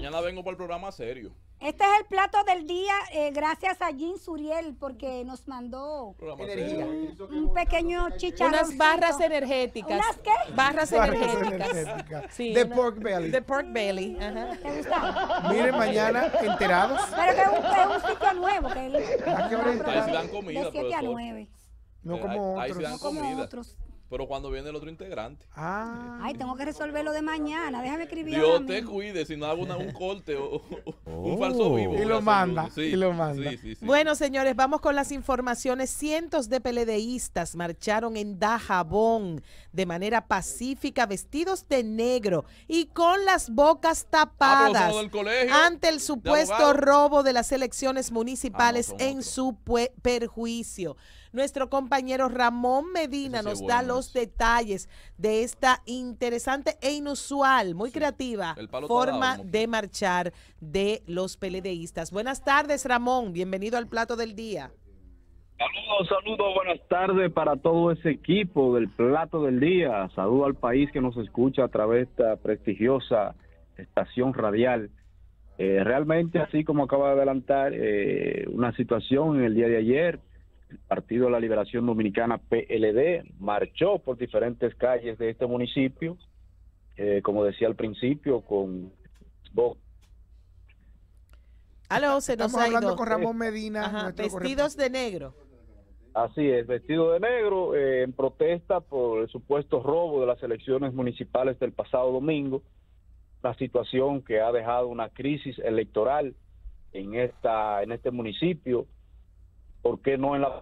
mañana vengo para el programa serio. Este es el plato del día, gracias a Jean Suriel, porque nos mandó un pequeño chicharrón. Unas barras energéticas. ¿Unas qué? Barras energéticas. Sí, de pork belly. De pork belly. Ajá. ¿Te gusta? Miren, mañana, enterados. Pero que es un sitio nuevo. Que ¿A qué hora es? Ahí sí dan comida, de 7 a profesor. 9. No como Ahí sí otros. dan Como comida. otros. Pero cuando viene el otro integrante. Ay, tengo que resolverlo de mañana. Déjame escribir Dios ahora te mismo. cuide si no hago un corte o un falso vivo. Y lo manda, y lo manda. Sí. Bueno, señores, vamos con las informaciones. Cientos de PLDistas marcharon en Dajabón de manera pacífica, vestidos de negro y con las bocas tapadas del colegio, ante el supuesto robo de las elecciones municipales son en otros. su perjuicio. Nuestro compañero Ramón Medina Ese sí nos es da bueno, los detalles de esta interesante e inusual, muy creativa el palo forma torado, de marchar de los PLDistas. Buenas tardes, Ramón. Bienvenido al plato del día. Saludos, buenas tardes para todo ese equipo del Plato del Día. Saludo al país que nos escucha a través de esta prestigiosa estación radial. Realmente, así como acaba de adelantar, una situación en el día de ayer, el Partido de la Liberación Dominicana, PLD, marchó por diferentes calles de este municipio, como decía al principio, con... Aló, se nos Estamos ha hablando ido. con Ramón Medina. Ajá, nuestro vestidos de negro. Así es, vestido de negro, en protesta por el supuesto robo de las elecciones municipales del pasado domingo, una situación que ha dejado una crisis electoral en este municipio. ¿Por qué no en la...?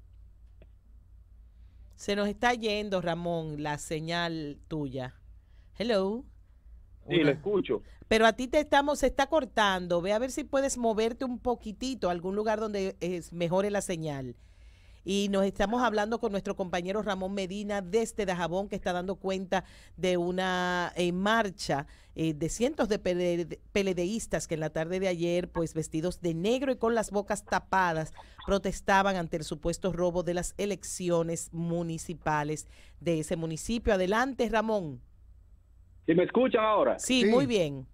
Se nos está yendo, Ramón, la señal tuya. Hello. Sí, le escucho. Pero a ti se está cortando. Ve a ver si puedes moverte un poquitito a algún lugar donde mejore la señal. Y nos estamos hablando con nuestro compañero Ramón Medina desde Dajabón, que está dando cuenta de una marcha de cientos de PLDistas que en la tarde de ayer, pues vestidos de negro y con las bocas tapadas, protestaban ante el supuesto robo de las elecciones municipales de ese municipio. Adelante, Ramón. ¿Sí me escuchan ahora? Sí, muy bien.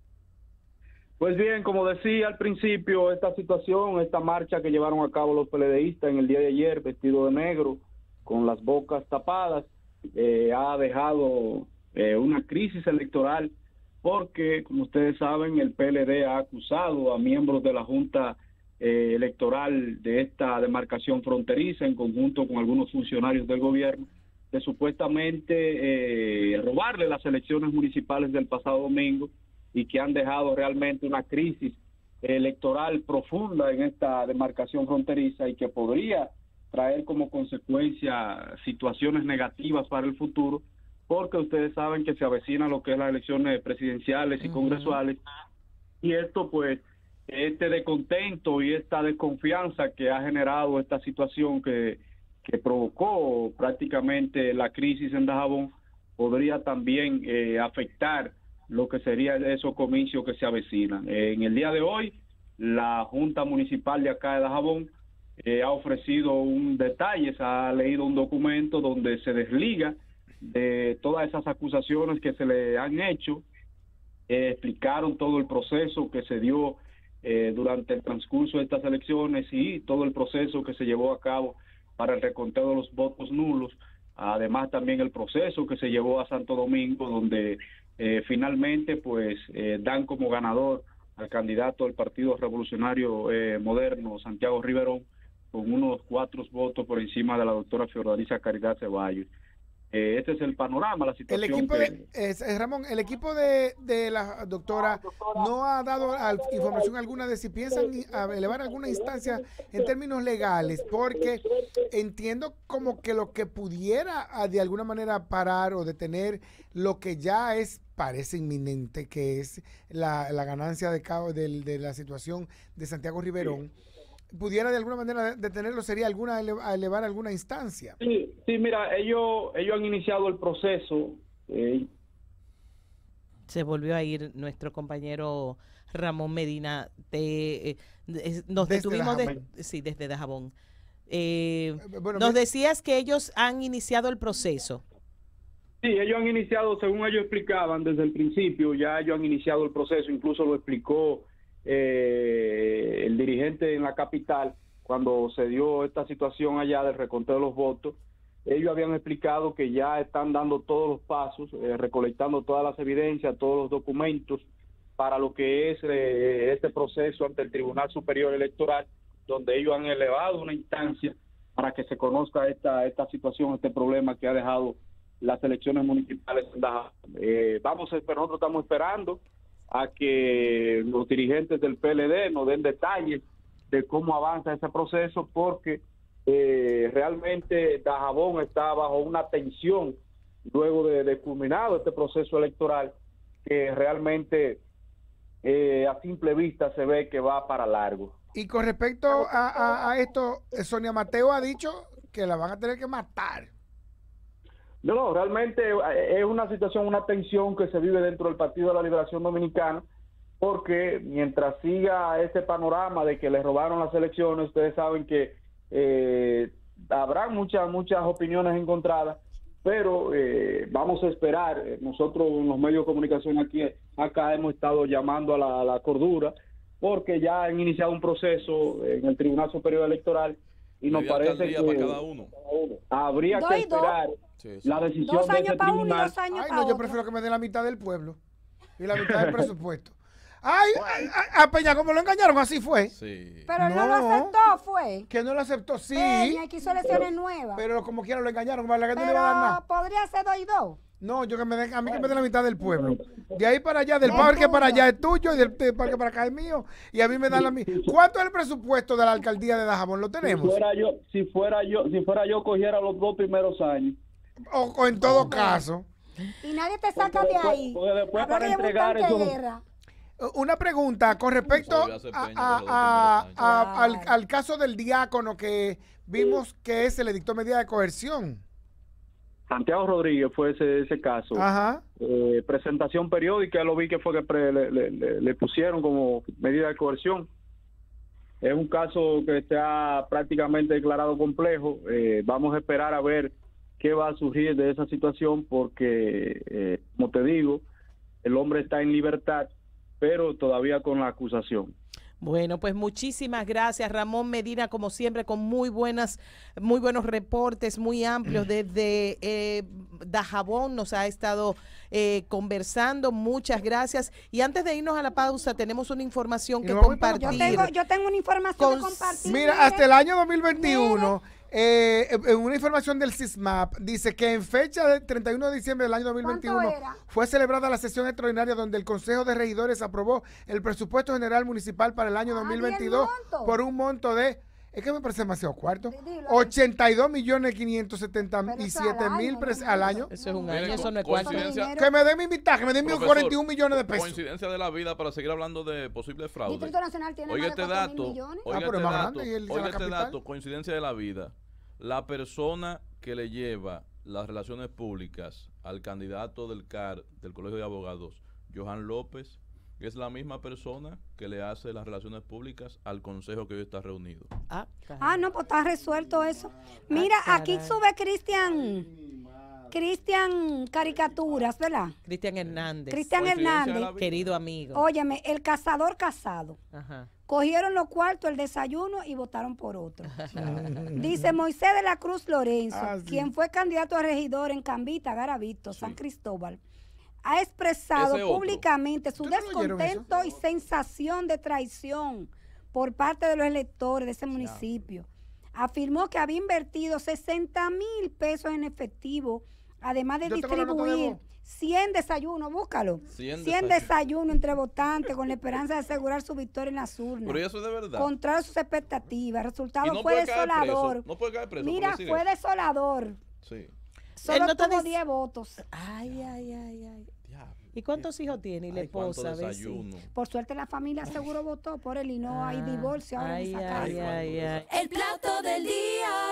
Pues bien, como decía al principio, esta situación, esta marcha que llevaron a cabo los PLDistas en el día de ayer, vestido de negro, con las bocas tapadas, ha dejado una crisis electoral porque, como ustedes saben, el PLD ha acusado a miembros de la Junta Electoral de esta demarcación fronteriza, en conjunto con algunos funcionarios del gobierno, de supuestamente robarle las elecciones municipales del pasado domingo, y que han dejado realmente una crisis electoral profunda en esta demarcación fronteriza y que podría traer como consecuencia situaciones negativas para el futuro, porque ustedes saben que se avecina lo que es las elecciones presidenciales y congresuales, y esto pues, este descontento y esta desconfianza que ha generado esta situación que provocó prácticamente la crisis en Dajabón, podría también afectar lo que sería esos comicios que se avecinan. En el día de hoy, la Junta Municipal de acá de Dajabón ha ofrecido un detalle, se ha leído un documento donde se desliga de todas esas acusaciones que se le han hecho, explicaron todo el proceso que se dio durante el transcurso de estas elecciones y todo el proceso que se llevó a cabo para el reconteo de los votos nulos, además también el proceso que se llevó a Santo Domingo, donde finalmente pues dan como ganador al candidato del Partido Revolucionario Moderno, Santiago Riverón, con unos 4 votos por encima de la doctora Fiordalisa Caridad Ceballos. Este es el panorama, la situación. El equipo Ramón, el equipo de la doctora no ha dado información alguna de si piensan elevar alguna instancia en términos legales, porque entiendo como que lo que pudiera de alguna manera parar o detener lo que ya parece inminente, que es la ganancia de la situación de Santiago Riverón, pudiera de alguna manera detenerlo, sería elevar alguna instancia. Sí, mira, ellos han iniciado el proceso. Se volvió a ir nuestro compañero Ramón Medina. Nos detuvimos desde Dajabón. Nos decías que ellos han iniciado el proceso. Sí, ellos han iniciado, según ellos explicaban desde el principio, ya ellos han iniciado el proceso, incluso lo explicó el dirigente en la capital cuando se dio esta situación allá del reconteo de los votos. Ellos habían explicado que ya están dando todos los pasos, recolectando todas las evidencias, todos los documentos para lo que es este proceso ante el Tribunal Superior Electoral, donde ellos han elevado una instancia para que se conozca esta situación, este problema que ha dejado las elecciones municipales. Nosotros estamos esperando a que los dirigentes del PLD nos den detalles de cómo avanza ese proceso, porque realmente Dajabón está bajo una tensión luego de culminado este proceso electoral, que realmente a simple vista se ve que va para largo. Y con respecto a esto, Sonia Mateo ha dicho que la van a tener que matar. No, realmente es una situación, una tensión que se vive dentro del Partido de la Liberación Dominicana, porque mientras siga este panorama de que le robaron las elecciones, ustedes saben que habrá muchas opiniones encontradas, pero vamos a esperar. Nosotros en los medios de comunicación acá hemos estado llamando a la cordura, porque ya han iniciado un proceso en el Tribunal Superior Electoral y nos parece que para cada uno. Habría que esperar la decisión 2 de años ese para uno y tribunal. 2 años Ay, para no, yo otro. prefiero que me den la mitad del pueblo y la mitad del presupuesto. Ay, a Peña, ¿cómo lo engañaron? Así fue. Sí. Pero él no lo No. aceptó, fue. Que no lo aceptó, sí. Peña quiso elecciones nuevas. Pero como quiera lo engañaron, ¿vale? Que no le Pero va a dar nada. podría ser 2 y 2. No, yo que me den, a mí que me den la mitad del pueblo. De ahí para allá, del parque para allá es tuyo y del parque para acá es mío. Y a mí me dan la mitad. ¿Cuánto es el presupuesto de la alcaldía de Dajabón? ¿Lo tenemos? Si fuera yo cogiera los 2 primeros años. O en todo caso. Y nadie te saca de ahí. Porque después Habrá para que llevar un entregar tanque de eso. guerra. Una pregunta con respecto Eso debió hacer Peña por los primeros al caso del diácono que vimos que se le dictó medida de coerción. Santiago Rodríguez fue ese caso. Ajá. Presentación periódica, lo vi que fue que le pusieron como medida de coerción. Es un caso que está prácticamente declarado complejo. Vamos a esperar a ver qué va a surgir de esa situación, porque, como te digo, el hombre está en libertad, pero todavía con la acusación. Bueno, pues muchísimas gracias, Ramón Medina, como siempre, con muy buenos reportes, muy amplios desde Dajabón, nos ha estado conversando. Muchas gracias. Y antes de irnos a la pausa, tenemos una información que compartir. Yo tengo una información que compartir. Mira, hasta el año 2021, en una información del CISMAP, dice que en fecha del 31 de diciembre del año 2021 fue celebrada la sesión extraordinaria donde el Consejo de Regidores aprobó el presupuesto general municipal para el año 2022 por un monto de, es que me parece demasiado cuarto, 82.577.000 pesos al año. Eso es un año, eso no es cuarto. Que me den mi mitad, que me den mis 41 millones de pesos. Coincidencia de la vida para seguir hablando de posibles fraudes. Distrito Nacional tiene Oiga más de este 4.000 dato, millones. oiga pero este más dato, grande, y él dice oiga la este capital. dato, coincidencia de la vida. La persona que le lleva las relaciones públicas al candidato del CAR, del Colegio de Abogados, Johan López, es la misma persona que le hace las relaciones públicas al consejo que hoy está reunido. No, pues está resuelto eso. Mira, aquí sube Cristian Caricaturas, ¿verdad? Cristian Hernández. Cristian Hernández. Querido amigo. Óyeme, el cazador casado. Ajá. Cogieron los cuartos, el desayuno y votaron por otro. Dice Moisés de la Cruz Lorenzo, Sí. quien fue candidato a regidor en Cambita, Garavito, San Cristóbal, ha expresado Ese otro. públicamente su ¿Ustedes no oyeron descontento y sensación de traición por parte de los electores de ese municipio. Afirmó que había invertido 60,000 pesos en efectivo, además de Yo tengo la nota de distribuir voz. 100 desayunos, búscalo. 100 100 desayunos entre votantes con la esperanza de asegurar su victoria en las urnas. Pero eso es de verdad. Contrario a sus expectativas. El Y resultado no fue puede caer preso, desolador. no puede caer preso por Mira, decir fue eso. desolador. Sí. Solo no te tuvo dice- 10 votos. Ay, ay, ay, ay. Diablo. ¿Y cuántos hijos tiene? Y la Ay, cuánto esposa, a ver si. desayuno. Por suerte la familia seguro votó por él y no hay divorcio ahora en Ay, esa ay, casa. ay, ay. El plato del día.